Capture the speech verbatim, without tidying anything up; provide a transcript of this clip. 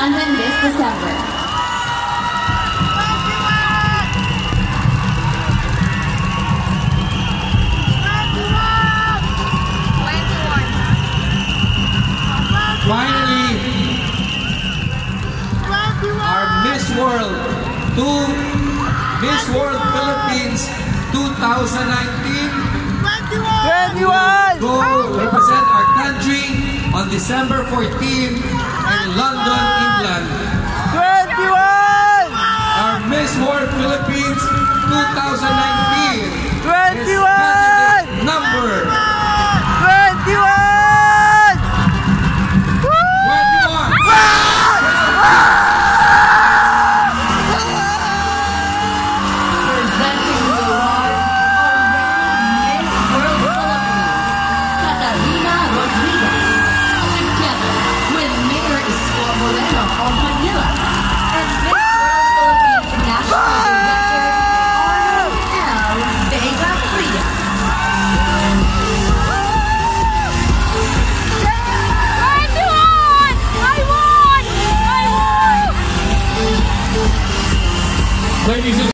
London this December. Finally, our Miss World to Miss World Philippines twenty nineteen twenty-one! go represent our country on December fourteenth